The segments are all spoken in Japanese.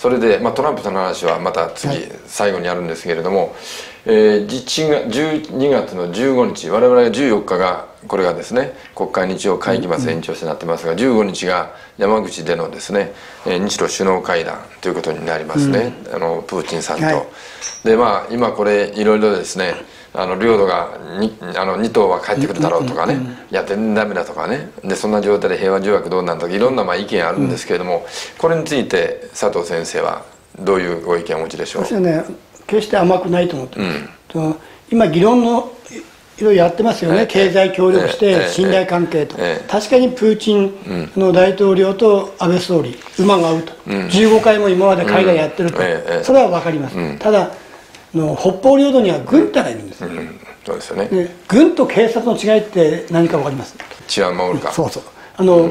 それで、トランプさんの話はまた次、最後にやるんですけれども、12月の15日、我々が14日がこれがですね、国会日曜会期末延長してなってますが、15日が山口でのですね、日露首脳会談ということになりますね、プーチンさんと。で今これいろいろですね、領土が2島は帰ってくるだろうとかね、いや全然ダメだとかね、でそんな状態で平和条約どうなんとかいろんな意見あるんですけれども、これについて佐藤先生はどういうご意見をお持ちでしょう。 私はね、決して甘くないと思ってます、今議論のいろいろやってますよね、経済協力して信頼関係と、確かにプーチンの大統領と安倍総理馬が合うと、15回も今まで海外やってると、それは分かります、ただ北方領土には軍隊がいるんですよ、 そうですよね。 軍と警察の違いって何か分かります？ 治安を守るか。 そうそう、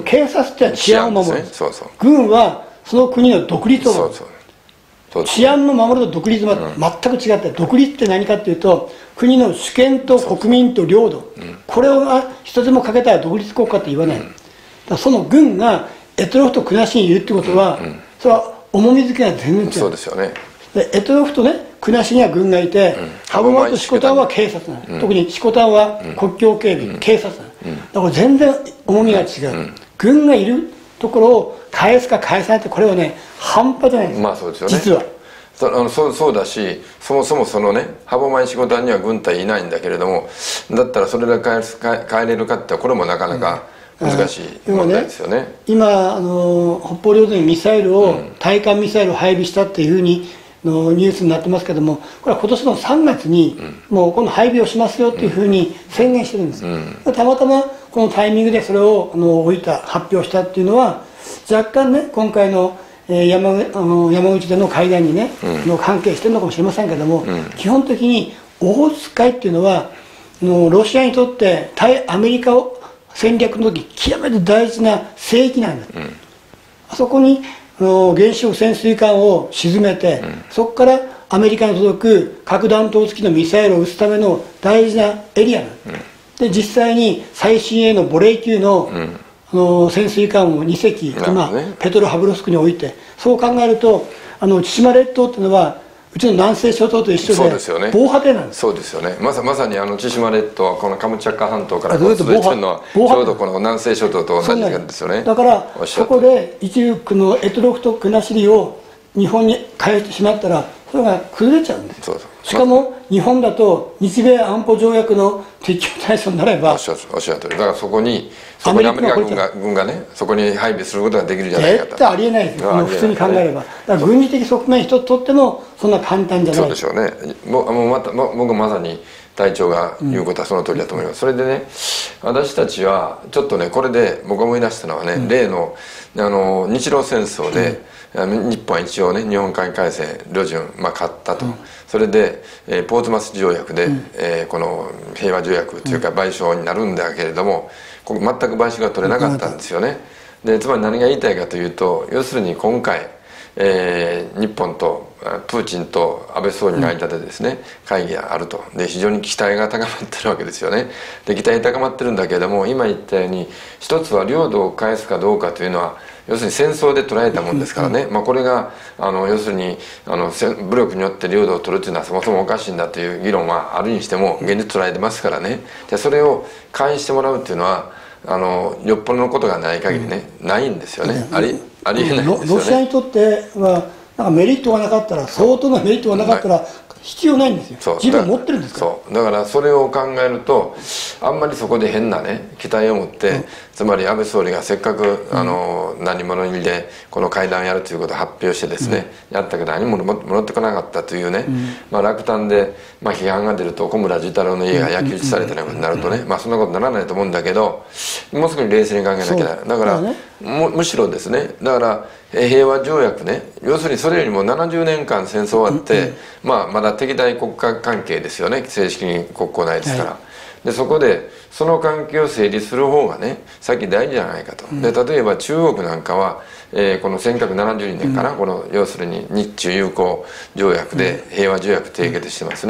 警察っては治安を守る、軍はその国の独立を守る。治安の守ると独立は全く違って、独立って何かっていうと、国の主権と国民と領土、これを一つもかけたら独立国家って言わない、その軍が択捉と国後にいるってことは、それは重み付けが全然違う。 そうですよね。 で択捉とね、国後には軍がいて、歯舞と色丹は警察なの、特に色丹は国境警備、警察なの、だから全然重みが違う、軍がいるところを返すか返さないって、これはね半端じゃないです、 そうですよね、 実は。 そうだし、そもそもそのね、歯舞仕事には軍隊いないんだけれども、だったらそれで帰れるかってこれもなかなか難しい問題ですよね。 今北方領土にミサイルを、対艦ミサイルを配備したっていうふうにのニュースになってますけども、これは今年の3月にもうこの配備をしますよっていうふうに宣言してるんです、たまたまこのタイミングでそれを発表したっていうのは、若干ね、今回の山口での会談にね、関係してるのかもしれませんけども、基本的にオホーツク海っていうのはロシアにとって対アメリカ戦略の時極めて大事な聖域なんだ、あそこに原子力潜水艦を沈めて、そこからアメリカに届く核弾頭付きのミサイルを撃つための大事なエリアなんで、実際に最新鋭のボレー級の潜水艦を2隻今ペトロハブロスクに置いて、そう考えると千島列島っていうのはうちの南西諸島と一緒で防波堤なんです。 そうですよね。まさに千島列島はこのカムチャッカ半島から続いてるのはちょうどこの南西諸島と同じなんですよね。 だからそこで一部の択捉と国後を日本に返してしまったら、それが崩れちゃうんです。しかも日本だと日米安保条約の適用対象になれば、 おっしゃるとおり、だからそこにアメリカ軍がね、そこに配備することができるじゃないかと。 絶対ありえないですよ、普通に考えれば。だから軍事的側面一つとってもそんな簡単じゃない。 そうでしょうね。僕まさに隊長が言うことはその通りだと思います。それでね、私たちはちょっとね、これで僕が思い出したのはね、例の日露戦争で、日本は一応ね、日本海海戦旅順勝ったと、それで、ポーツマス条約で、この平和条約というか賠償になるんだけれども、全く賠償が取れなかったんですよね。でつまり何が言いたいかというと、要するに今回、日本とプーチンと安倍総理の間でですね、会議があると。で非常に期待が高まってるわけですよね。で期待高まってるんだけれども、今言ったように一つは領土を返すかどうかというのは要するに戦争で捉えたもんですからね、これが要するに武力によって領土を取るというのはそもそもおかしいんだという議論はあるにしても現実捉えてますからね。じゃそれを返してもらうというのはよっぽどのことがない限りね、ないんですよね。ありえないですよね。 ロシアにとってはなんかメリットがなかったら、相当なメリットがなかったら必要ないんですよ。自分持ってるんですから。 そうだからそれを考えると、あんまりそこで変なね期待を持って、つまり安倍総理がせっかく何者にでこの会談をやるということを発表してですね、やったけど何も戻ってこなかったというね、落胆で批判が出ると小村寿太郎の家が焼き討ちされたようになるとね、そんなことにならないと思うんだけど、もう少し冷静に考えなきゃいけない。だからむしろですね、だから平和条約ね、要するにそれよりも70年間戦争終わって、まだ敵対国家関係ですよね、正式に国交ないですから、でそこでその関係を整理する方がね先大事じゃないかと。で例えば中国なんかは、この1972年かな、この要するに日中友好条約で平和条約締結してますね。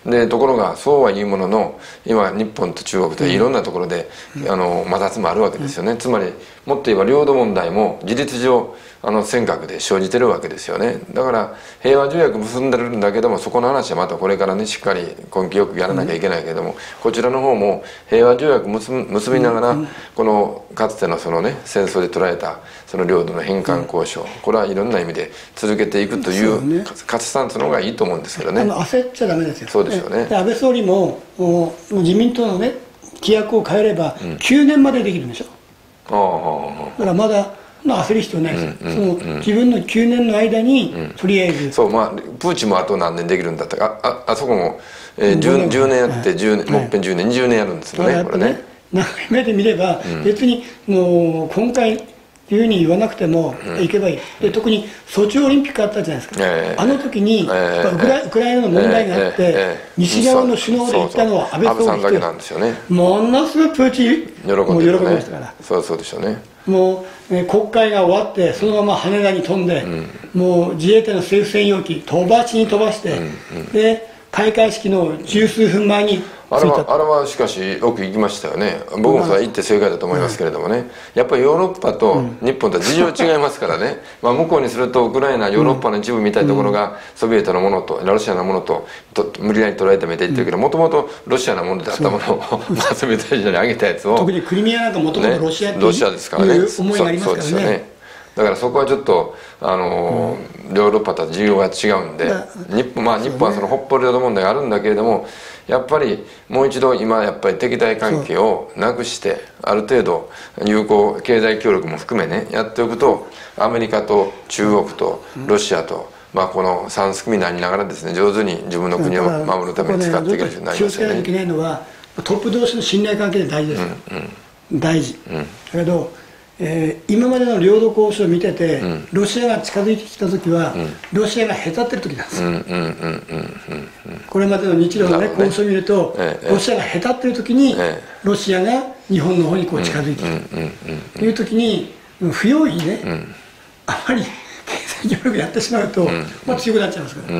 でところがそうはいうものの今日本と中国といろんなところで、摩擦もあるわけですよね。つまりもっと言えば領土問題も事実上尖閣で生じてるわけですよね。だから平和条約結んでるんだけども、そこの話はまたこれからねしっかり根気よくやらなきゃいけないけれども、こちらの方も平和条約結びながら、このかつてのそのね戦争で捉えたその領土の返還交渉、これはいろんな意味で続けていくという活スタンスの方がいいと思うんですけどね。 焦っちゃダメですよ。 そうですよね。 安倍総理も自民党のね規約を変えれば9年までできるんでしょ。だからまだ焦る必要ないです、その自分の9年の間に、とりあえずそう、プーチンもあと何年できるんだったか、あそこも、10年やって10年、もっぺん10年20年やるんですよね、これね。 長い目で見れば、別にもう今回いうふうに言わなくてもいけばいい、で特にソチオリンピックあったじゃないですか、あの時に、ウクライナの問題があって、西側の首脳で行ったのは安倍総理だけなんですよね。 ものすごいプーチン喜んでましたから。 そうでしょうね。 もう、国会が終わってそのまま羽田に飛んで、もう自衛隊の政府専用機飛ばして、で開会式の十数分前にあれはしかしよく行きましたよね。僕もそれは行って正解だと思いますけれどもね、やっぱりヨーロッパと日本とは事情違いますからね、向こうにするとウクライナヨーロッパの一部みたいなところがソビエトのものとロシアのものと無理やり捉えてみて言ってるけど、もともとロシアのものであったものをソビエト時代に上げたやつを、 特にクリミアなんかもともとロシアってですからね、 いう思いがありますからね。 だからそこはちょっとヨーロッパとは事情が違うんで、日本はその北方領土問題があるんだけれども、やっぱりもう一度今やっぱり敵対関係をなくして、ある程度友好経済協力も含めねやっておくと、アメリカと中国とロシアと、この三すくみになりながらですね、上手に自分の国を守るために使っていけるようになりますよね。 気をつけないといけないのはトップ同士の信頼関係で大事です、大事、だけど今までの領土交渉を見てて、ロシアが近づいてきた時は、ロシアがへたってる時なんですよ。これまでの日露の、交渉を見ると、ロシアがへたってる時に、ロシアが日本の方にこう近づいてきたという時に、不用意にね、あまり経済協力やってしまうと、強くなっちゃいますから、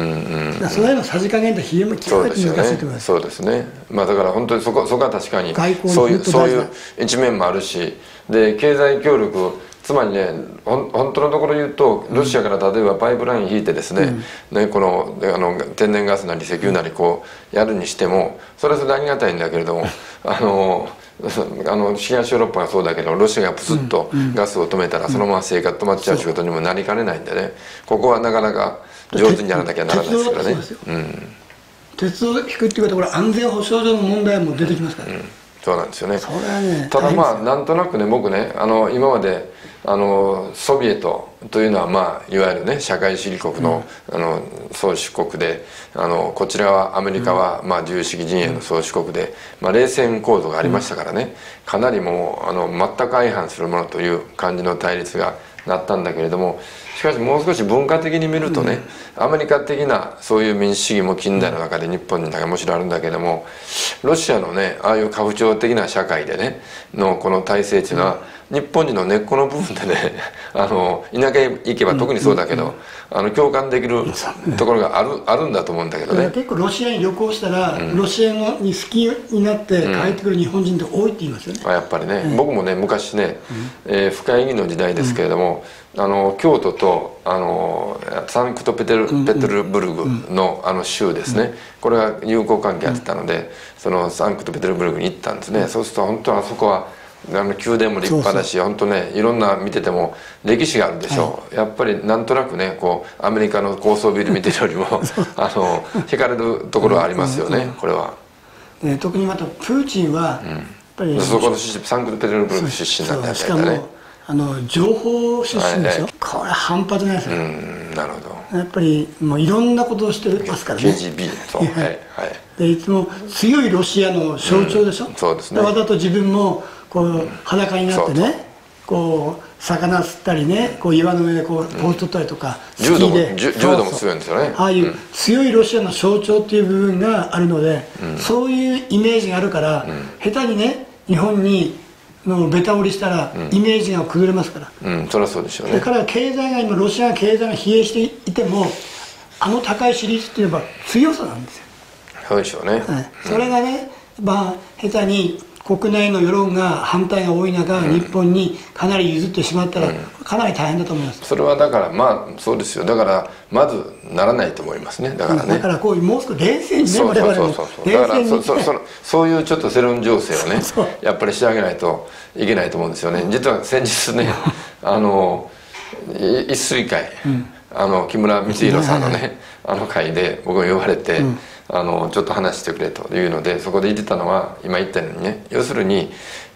その辺のさじ加減って非常に極めて難しいと思います。 そうですね。だから本当にそこは確かにそういう一面もあるし、で経済協力、つまりね、本当のところ言うと、ロシアから例えばパイプライン引いてですね、この天然ガスなり石油なりこうやるにしても、それはそれでありがたいんだけれども、東ヨーロッパがそうだけど、ロシアがプスッとガスを止めたらそのまま生活止まっちゃう仕事にもなりかねないんでね、ここはなかなか上手にやらなきゃならないですからね。 鉄道を引くっていうことは、これ安全保障上の問題も出てきますからね。 そうなんですよね。ただなんとなくね、僕ね、今までソビエトというのはいわゆるね社会主義国の宗主国で、こちらはアメリカは自由主義陣営の宗主国で、冷戦構造がありましたからね、かなりもう全く相反するものという感じの対立がなったんだけれども、しかしもう少し文化的に見るとね、アメリカ的なそういう民主主義も近代の中で日本にもちろんあるんだけども、ロシアのねああいう家父長的な社会でねのこの体制っていうのは、日本人の根っこの部分でね田舎へ行けば特にそうだけど、共感できるところがあるんだと思うんだけどね。 結構ロシアに旅行したら、ロシアに好きになって帰ってくる日本人って多いって言いますよね。 やっぱりね、僕もね昔ね、深井議の時代ですけれども、京都とサンクトペテルブルグの州ですね、これが友好関係やってたので、そのサンクトペテルブルグに行ったんですね。そうすると本当はあそこは宮殿も立派だし、本当ねいろんな見てても歴史があるでしょう。やっぱりなんとなくねこうアメリカの高層ビル見てるよりも惹かれるところはありますよね、これは。 特にまたプーチンはやっぱりそこのサンクトペテルブルク出身なんだよね。 しかも情報出身でしょ、これ半端じゃないですよ。 なるほど。 やっぱりもういろんなことをしてますからね。 KGB とでいつも強いロシアの象徴でしょ。 そうですね。 わざと自分もこう裸になってね、こう魚釣ったりね、こう岩の上でこうポーズ取ったりとか、 柔道も強いんですよね。 ああいう強いロシアの象徴っていう部分があるので、そういうイメージがあるから、下手にね日本にベタ折りしたらイメージが崩れますから。 そりゃそうでしょうね。 だから経済が今ロシアの経済が疲弊していても、高い支持率っていうのは強さなんですよ。 そうでしょうね、 はい、それがね、下手に国内の世論が反対が多い中、日本にかなり譲ってしまったら、かなり大変だと思います。 それはだからまあそうですよ。だからまずならないと思いますね。だからね、 だからこうもう少し冷静にね、我々も冷静に、 そういうちょっと世論情勢をねやっぱりしてあげないといけないと思うんですよね。実は先日ね一水会、木村光弘さんのね会で僕が呼ばれて、ちょっと話してくれというので、そこで言ってたのは今言ったようにね、要するに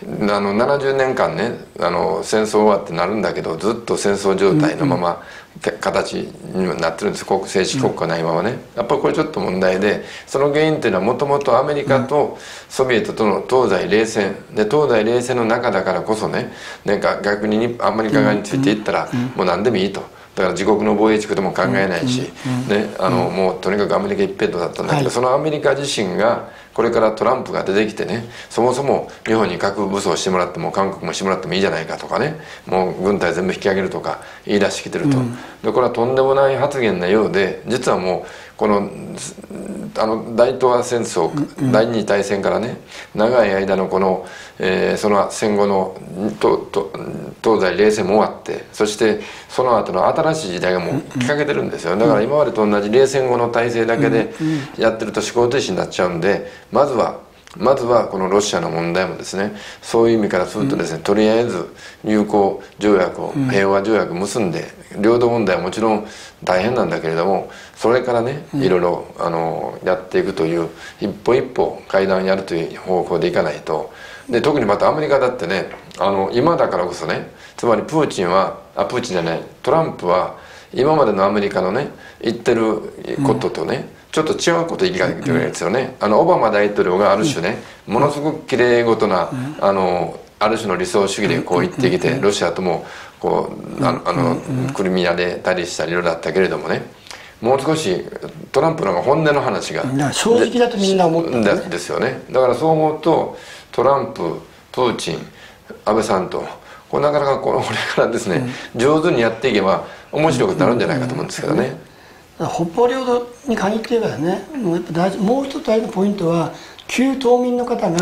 70年間ね戦争終わってなるんだけど、ずっと戦争状態のまま形になってるんです。正式国家ないままね。やっぱりこれちょっと問題で、その原因っていうのはもともとアメリカとソビエトとの東西冷戦で、東西冷戦の中だからこそね、なんか逆にアメリカ側についていったらもう何でもいいと。だから自国の防衛地区でも考えないし、ね、もうとにかくアメリカ一辺倒だったんだけど、そのアメリカ自身がこれからトランプが出てきてね、そもそも日本に核武装してもらっても韓国もしてもらってもいいじゃないかとかね、もう軍隊全部引き上げるとか言い出してきてると、でこれはとんでもない発言なようで、実はもうこの大東亜戦争、第二次大戦からね長い間のこの、その戦後の東西冷戦も終わって、そしてその後の新しい時代がもう来かけてるんですよ。だから今までと同じ冷戦後の体制だけでやってると思考停止になっちゃうんで、まずはこのロシアの問題もですね、そういう意味からするとですね、とりあえず友好条約を、平和条約を結んで、領土問題はもちろん大変なんだけれども、それからねいろいろやっていくという、一歩一歩会談やるという方向でいかないと。で特にまたアメリカだってね、今だからこそね、つまりプーチンじゃない、トランプは今までのアメリカのね言ってることとね、ちょっと違うこと言いかけてるんですよね。オバマ大統領がある種ね、ものすごくきれい事なある種の理想主義でこう言ってきて、ロシアともこうクリミアでたりしたりいろいろだったけれどもね、もう少しトランプの方が本音の話が正直だとみんな思ってるんですよね。だからそう思うとトランプ、プーチン、安倍さんとこれなかなかこれからですね、上手にやっていけば面白くなるんじゃないかと思うんですけどね。 北方領土に限って言えばね、もうやっぱもう一つ大事なポイントは、旧島民の方がもう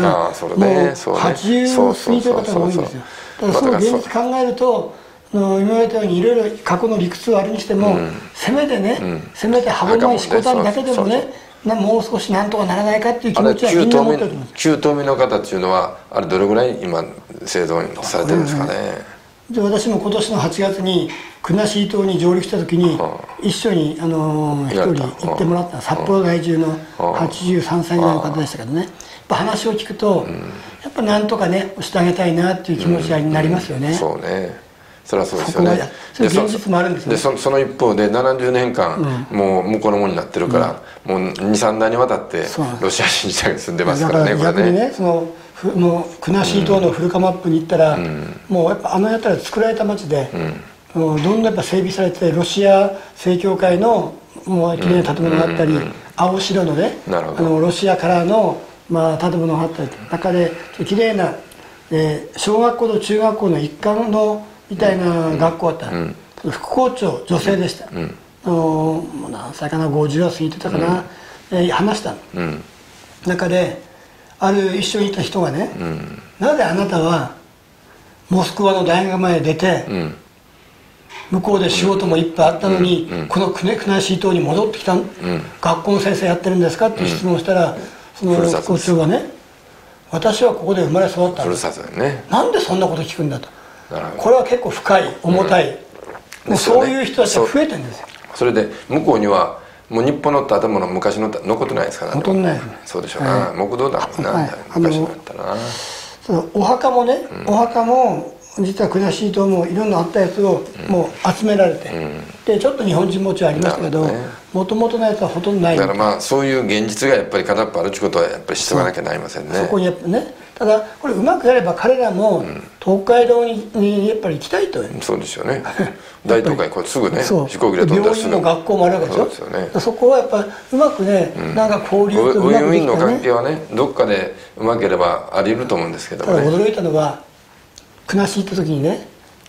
80過ぎてる方が多いんですよ。だからその現実考えると、今言われたようにいろいろ過去の理屈はあるにしても、せめてね、せめて歯舞にしこたんだけでもね、もう少しなんとかならないかっていう気持ちはみんな持ってると思います。 旧島民の方っていうのはあれどれぐらい今生存されてるんですかね。 で私も今年の8月に国後島に上陸した時に一緒に一人行ってもらった、札幌在住の83歳ぐらいの方でしたけどね、やっぱ話を聞くと、やっぱなんとかねしてあげたいなっていう気持ちになりますよね。 そうね、それはそうですよね。 そういう現実もあるんですね。 でその一方で70年間もう向こうのものになってるから、もう23代にわたってロシア人自体が住んでますからね。 だから逆にね、もう国後島の古川マップに行ったら、もうやっぱやったら作られた町で、どんどんやっぱ整備されてて、ロシア正教会のもうきれいな建物があったり、青白のねロシアからの建物があったり、中できれいな小学校と中学校の一環のみたいな学校あった、副校長女性でした、何歳かな、50は過ぎてたかな、話したの、中である一緒にいた人がね、なぜあなたはモスクワの大学まで出て、向こうで仕事もいっぱいあったのに、この国後島に戻ってきた、学校の先生やってるんですかって質問したら、その副校長がね、私はここで生まれ育ったんだ、なんでそんなこと聞くんだと。これは結構深い、重たい、もうそういう人たちが増えてるんですよ。 それで向こうにはもう日本の建物昔の残ってないですからね。 残ってないですね。 そうでしょうな、木造だもんな、昔のだったな。 お墓もね、お墓も実は国後島もいろんなあったやつをもう集められて、でちょっと日本人持ちはありましたけど、もともとのやつはほとんどない。 だからそういう現実がやっぱり片っぽあるってことはやっぱり知っておかなきゃなりませんね。 そこにやっぱね、ただこれうまくやれば彼らも東海道にやっぱり行きたいと。 そうですよね。大東海これすぐね、飛行機で飛んだらすぐ。 病院も学校もあるわけでしょ。 そうですよね。 そこはやっぱうまくね、なんか交流とうまくできたね。 ウィンウィンの関係はね、どっかでうまければあり得ると思うんですけどもね。 ただ驚いたのは、国後行った時にね、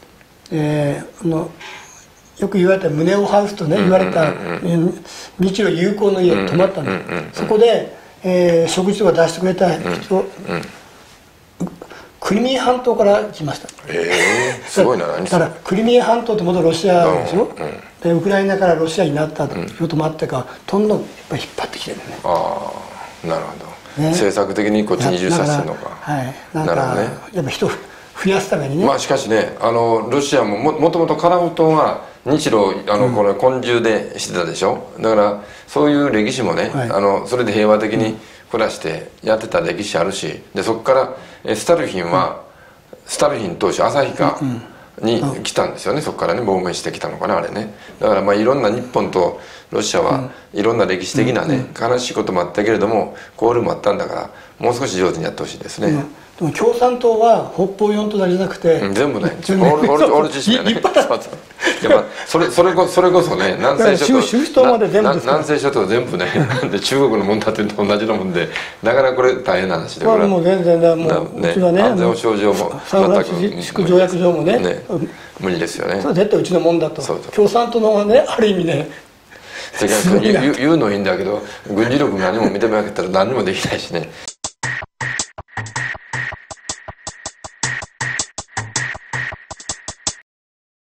よく言われた宗男ハウスとね言われた日露友好の家に泊まったんです。そこで食事とか出してくれた人、クリミア半島から来ました。 すごいな。何だからクリミア半島って元ロシアでしょ、でウクライナからロシアになったということもあってか、どんどんやっぱり引っ張ってきてるね。 ああ、なるほど、政策的にこっちに移住させてるのか。 はい、なんかやっぱ人増やすためにね。 まあしかしね、ロシアももともとカラフトは日露これ混住でしてたでしょ。だからそういう歴史もね、それで平和的に暮らしてやってた歴史あるし、でそこからスタルヒンは、スタルヒン当初旭川に来たんですよね。そこからね亡命してきたのかな、あれね。だからまあいろんな日本とロシアはいろんな歴史的なね悲しいこともあったけれども交流もあったんだから、もう少し上手にやってほしいですね。 でも共産党は北方四島だけじゃなくて、 全部ね、俺自身がね、それこそね、南西諸島全部ね、で中国のもんだって同じのもんで、だからこれ大変な話で、これもう全然だ、もううちはね、 安全保障上もサンフランシスコ条約上もね、 無理ですよね。 それは絶対うちのもんだと。共産党の方がね、ある意味ね、 言うのいいんだけど、軍事力何も認め上げたら何もできないしね。